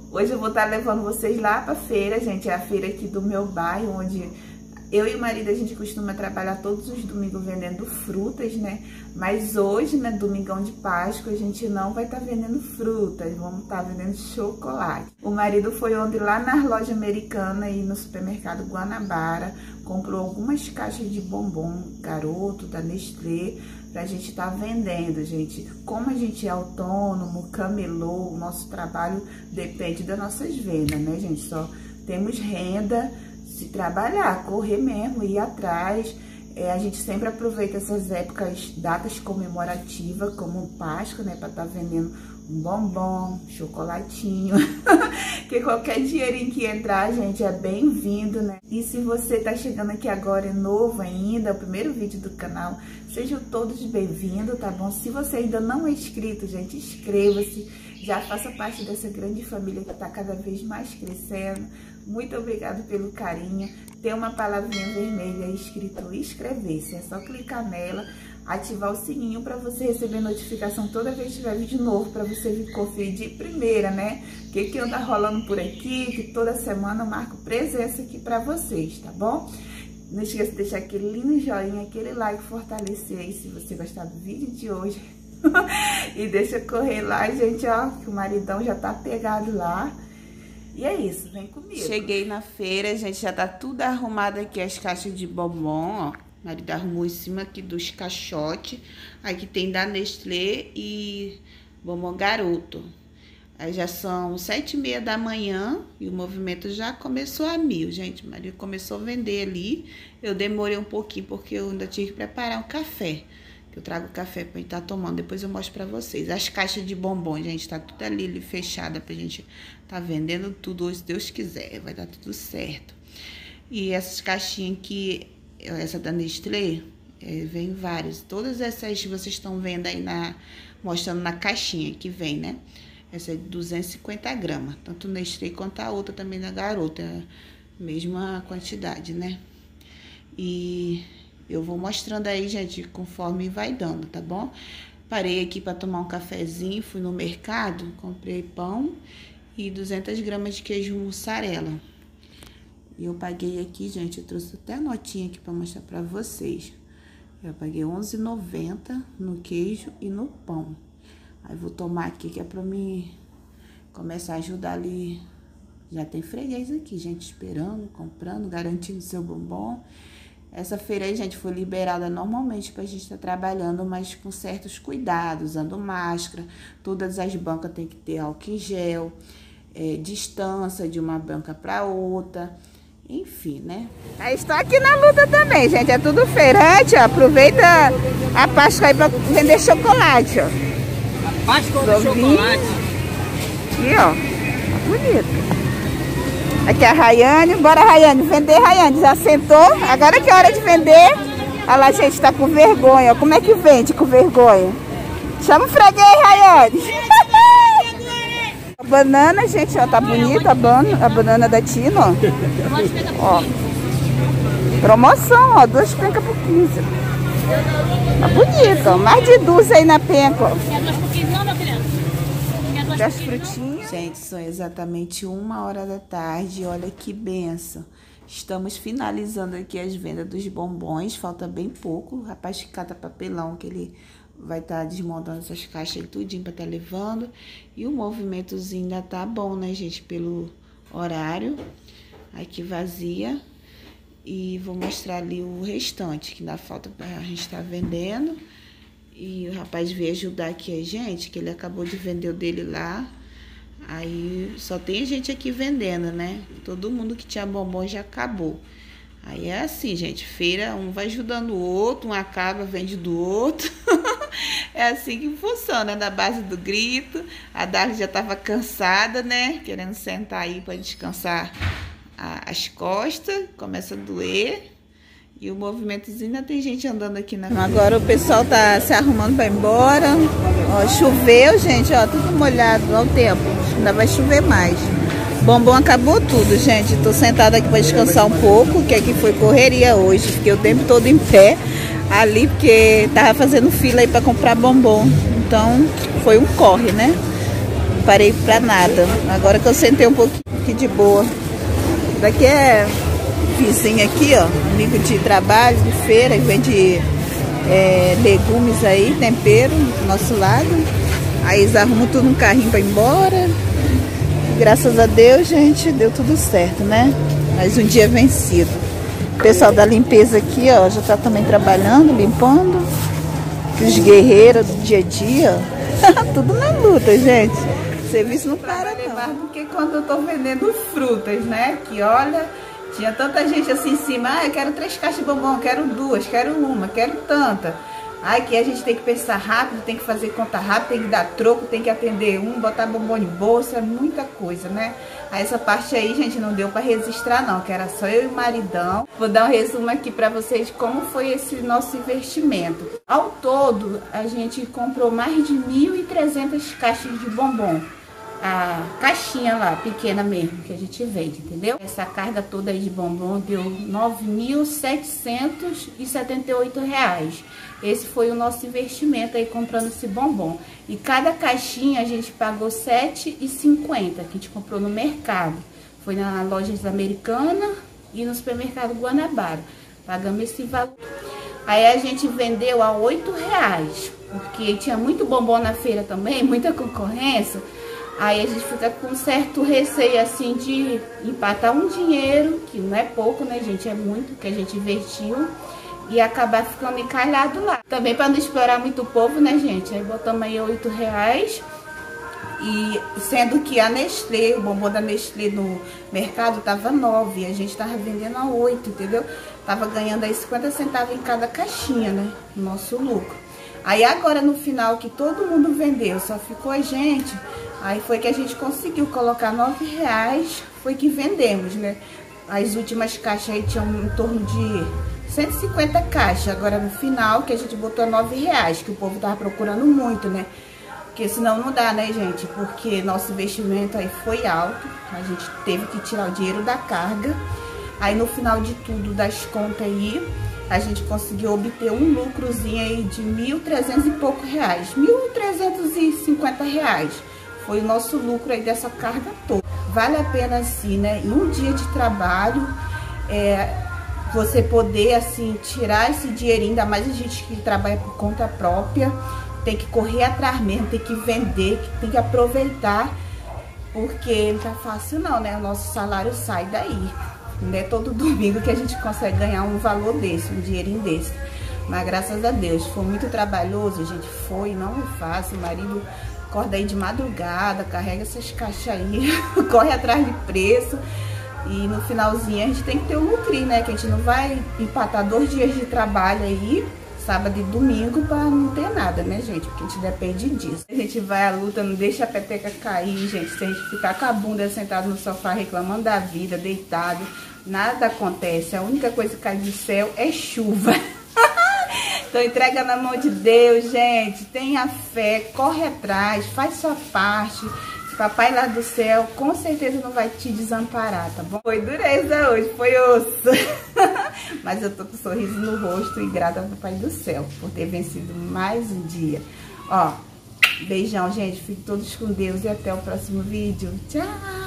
Hoje eu vou estar levando vocês lá pra feira, gente. É a feira aqui do meu bairro, onde eu e o marido, a gente costuma trabalhar todos os domingos vendendo frutas, né? Mas hoje, né, domingão de Páscoa, a gente não vai estar vendendo frutas, vamos estar vendendo chocolate. O marido foi ontem lá na loja americana e no supermercado Guanabara, comprou algumas caixas de bombom Garoto, da Nestlé, pra gente estar vendendo, gente. Como a gente é autônomo, camelô, o nosso trabalho depende das nossas vendas, né, gente? Só temos renda se trabalhar, correr mesmo, ir atrás. A gente sempre aproveita essas épocas, datas comemorativas, como Páscoa, né, pra estar vendendo um bombom, chocolatinho, que qualquer dinheirinho que entrar, gente, é bem-vindo, né? E se você tá chegando aqui agora, é novo ainda, é o primeiro vídeo do canal, sejam todos bem-vindos, tá bom? Se você ainda não é inscrito, gente, inscreva-se, já faça parte dessa grande família que tá cada vez mais crescendo. Muito obrigado pelo carinho. Tem uma palavrinha vermelha escrito inscrever-se, é só clicar nela, ativar o sininho para você receber notificação toda vez que tiver vídeo novo, para você vir conferir de primeira, né? O que anda rolando por aqui, que toda semana eu marco presença aqui para vocês, tá bom? Não esqueça de deixar aquele lindo joinha, aquele like, fortalecer aí se você gostar do vídeo de hoje. E deixa eu correr lá, gente, ó, que o maridão já tá pegado lá. E é isso, vem comigo. Cheguei na feira, gente, já tá tudo arrumado aqui, as caixas de bombom, ó. O marido arrumou em cima aqui dos caixotes. Aqui tem da Nestlé e bombom Garoto. Aí já são 7h30 da manhã e o movimento já começou a mil, gente. O marido começou a vender ali. Eu demorei um pouquinho porque eu ainda tinha que preparar um café. Que eu trago café pra gente estar tomando, depois eu mostro pra vocês. As caixas de bombom, gente, tá tudo ali fechada pra gente tá vendendo tudo hoje, se Deus quiser, vai dar tudo certo. E essas caixinhas aqui, essa da Nestlé, vem várias. Todas essas que vocês estão vendo aí, mostrando na caixinha que vem, né? Essa é de 250 gramas, tanto Nestlé quanto a outra também da Garota, é a mesma quantidade, né? E eu vou mostrando aí, gente, conforme vai dando, tá bom? Parei aqui para tomar um cafezinho, fui no mercado, comprei pão e 200 gramas de queijo mussarela. E eu paguei aqui, gente, eu trouxe até a notinha aqui para mostrar para vocês. Eu paguei R$11,90 no queijo e no pão. Aí vou tomar aqui, que é para mim começar a ajudar ali. Já tem freguês aqui, gente, esperando, comprando, garantindo seu bombom. Essa feira aí, gente, foi liberada normalmente pra gente estar trabalhando, mas com certos cuidados, usando máscara. Todas as bancas tem que ter álcool em gel, distância de uma banca pra outra, enfim, né? Aí estou aqui na luta também, gente, é tudo feirante, ó. Aproveita a Páscoa aí pra vender chocolate, ó. A Páscoa do chocolate. Aqui, ó, tá bonito. Aqui é a Rayane, bora Rayane, vender Rayane, já sentou, agora que é hora de vender. Olha lá, gente, tá com vergonha, como é que vende com vergonha? Chama o freguês, Rayane. A banana, gente, ó, tá bonita a banana da Tino, ó. Promoção, ó, 2 pencas por 15. Tá bonita, ó, mais de 2 aí na penca, ó. Quer 2 por 15 não, meu filho? Quer 2 por 15? Das frutinhas. Gente, são exatamente 1h da tarde, olha que benção. Estamos finalizando aqui as vendas dos bombons, falta bem pouco. O rapaz que cata papelão, que ele vai estar desmontando essas caixas aí tudinho pra estar levando. E o movimentozinho ainda tá bom, né, gente, pelo horário. Aqui vazia. E vou mostrar ali o restante, que ainda falta pra gente estar vendendo. E o rapaz veio ajudar aqui a gente, que ele acabou de vender o dele lá. Aí só tem gente aqui vendendo, né? Todo mundo que tinha bombom já acabou. Aí é assim, gente, feira, um vai ajudando o outro, um acaba, vende do outro. É assim que funciona, na base do grito. A Darla já tava cansada, né? Querendo sentar aí pra descansar as costas, começa a doer. E o movimentozinho, ainda tem gente andando aqui na... Agora o pessoal tá se arrumando pra ir embora. Ó, choveu, gente, ó, tudo molhado, olha o tempo. Ainda vai chover mais. Bombom acabou tudo, gente. Tô sentada aqui pra descansar um pouco, que aqui foi correria hoje. Fiquei o tempo todo em pé ali, porque tava fazendo fila aí pra comprar bombom. Então, foi um corre, né? Não parei pra nada. Agora que eu sentei um pouquinho aqui de boa. Daqui é vizinho aqui, ó. Amigo de trabalho, de feira, que vende legumes aí, tempero do nosso lado. Aí eles arrumam tudo no carrinho pra ir embora. Graças a Deus, gente, deu tudo certo, né? Mais um dia vencido. O pessoal da limpeza aqui, ó, já tá também trabalhando, limpando. Os guerreiros do dia a dia, tudo na luta, gente. O serviço não para, não. Mais do que quando eu tô vendendo frutas, né? Que olha, tinha tanta gente assim em cima. Ah, eu quero 3 caixas de bombom, quero 2, quero uma, quero tanta. Aí que a gente tem que pensar rápido, tem que fazer conta rápida, tem que dar troco, tem que atender botar bombom em bolsa, é muita coisa, né? Aí essa parte aí, gente, não deu pra registrar não, que era só eu e o maridão. Vou dar um resumo aqui pra vocês de como foi esse nosso investimento. Ao todo, a gente comprou mais de 1.300 caixas de bombom. A caixinha lá, pequena mesmo, que a gente vende, entendeu? Essa carga toda aí de bombom deu R$ 9.778. Esse foi o nosso investimento aí comprando esse bombom. E cada caixinha a gente pagou R$ 7,50, que a gente comprou no mercado. Foi na Lojas Americana e no supermercado Guanabara. Pagamos esse valor. Aí a gente vendeu a R$ 8,00, porque tinha muito bombom na feira também, muita concorrência. Aí a gente fica com certo receio assim de empatar um dinheiro, que não é pouco, né, gente? É muito que a gente investiu e acabar ficando encalhado lá. Também para não explorar muito o povo, né, gente? Aí botamos aí R$ 8,00. E sendo que a Nestlé, o bombom da Nestlé no mercado tava 9, a gente tava vendendo a 8, entendeu? Tava ganhando aí 50 centavos em cada caixinha, né? Nosso lucro. Aí agora no final que todo mundo vendeu, só ficou a gente. Aí foi que a gente conseguiu colocar R$ 9,00, foi que vendemos, né? As últimas caixas aí tinham em torno de 150 caixas. Agora no final que a gente botou R$ 9,00, que o povo tava procurando muito, né? Porque senão não dá, né, gente? Porque nosso investimento aí foi alto. A gente teve que tirar o dinheiro da carga. Aí no final de tudo, das contas aí, a gente conseguiu obter um lucrozinho aí de R$ 1.300 e pouco reais. R$ 1.350. Foi o nosso lucro aí dessa carga toda. Vale a pena assim, né? Em um dia de trabalho, você poder assim tirar esse dinheirinho, ainda mais a gente que trabalha por conta própria. Tem que correr atrás mesmo, tem que vender, tem que aproveitar, porque não tá fácil não, né? O nosso salário sai daí. Não é todo domingo que a gente consegue ganhar um valor desse, um dinheirinho desse. Mas graças a Deus, foi muito trabalhoso, gente, foi, não é fácil. O marido acorda aí de madrugada, carrega essas caixas aí, corre atrás de preço. E no finalzinho a gente tem que ter um lucrinho, né? Que a gente não vai empatar 2 dias de trabalho aí, sábado e domingo, pra não ter nada, né, gente? Porque a gente depende disso. A gente vai à luta, não deixa a peteca cair, gente. Se a gente ficar com a bunda sentada no sofá reclamando da vida, deitado, nada acontece. A única coisa que cai do céu é chuva. Então entrega na mão de Deus, gente. Tenha fé, corre atrás, faz sua parte. Papai lá do céu com certeza não vai te desamparar, tá bom? Foi dureza hoje, foi osso. Mas eu tô com um sorriso no rosto e grata ao Papai do céu por ter vencido mais um dia. Ó, beijão, gente. Fiquem todos com Deus e até o próximo vídeo. Tchau!